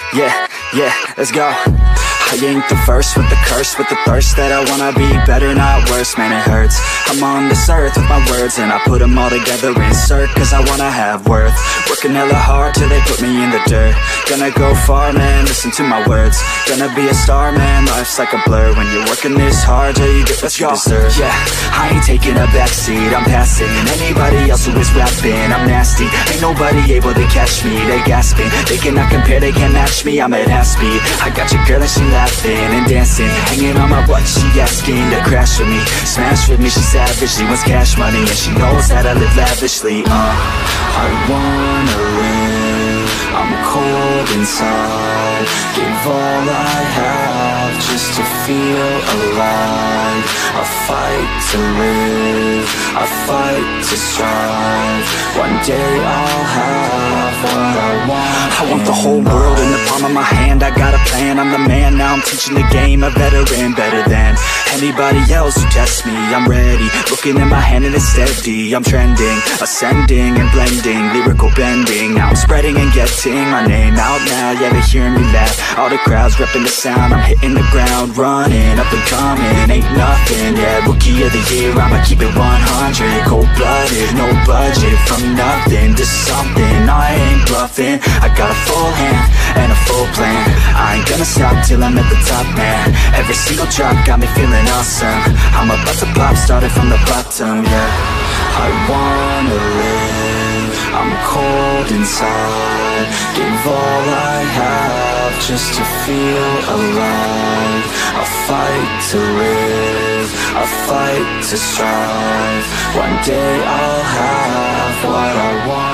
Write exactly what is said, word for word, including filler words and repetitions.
Yeah, yeah, let's go. I ain't the first with the curse, with the thirst that I wanna be better, not worse, man it hurts. I'm on this earth with my words and I put them all together, insert, cause I wanna have worth. Working hella hard till they put me in the dirt. Gonna go far, man, listen to my words. Gonna be a star, man, life's like a blur. When you're working this hard till you get what you deserve. Yeah, I ain't taking a backseat, I'm passing anybody else who is rapping. I'm nasty, ain't nobody able to catch me. They gasping, they cannot compare, they can't match me. I'm at half speed, I got your girl and she laughing and dancing, hanging on my butt, she asking to crash with me, smash with me, she savage, she wants cash money, and she knows that I live lavishly. Uh, I wanna live, I'm cold inside, give all I have just to feel alive. I fight to live, I fight to strive, one day I'll have what I want. I want the whole world in the palm of my hand, I got a plan, I'm the man now. I'm teaching the game, a veteran, better than anybody else who tests me. I'm ready, looking at my hand and it's steady. I'm trending, ascending and blending, lyrical bending. Now I'm spreading and getting my name out now. Yeah, they hearing me laugh, all the crowds repping the sound. I'm hitting the ground, running, up and coming, ain't nothing. Yeah, rookie of the year, I'ma keep it one hundred. Cold-blooded, no budget, from nothing to something. I ain't bluffing, I got a full hand and a full plan. I ain't gonna stop till I'm at the top, man. Every single drop got me feeling awesome. I'm about to pop, started from the bottom, yeah. I wanna live, I'm cold inside, give all I have just to feel alive. I fight to live, I fight to strive, one day I'll have what I want.